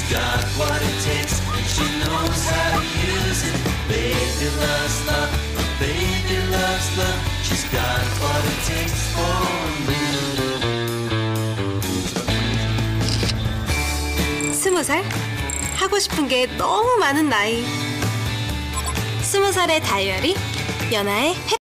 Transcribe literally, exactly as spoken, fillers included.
got what it takes, and she knows how to use it. Baby loves love, baby loves love. She's got what it takes for me. 스무 살? 하고 싶은 게 너무 많은 나이. 스무 살의 다이어리, 연아의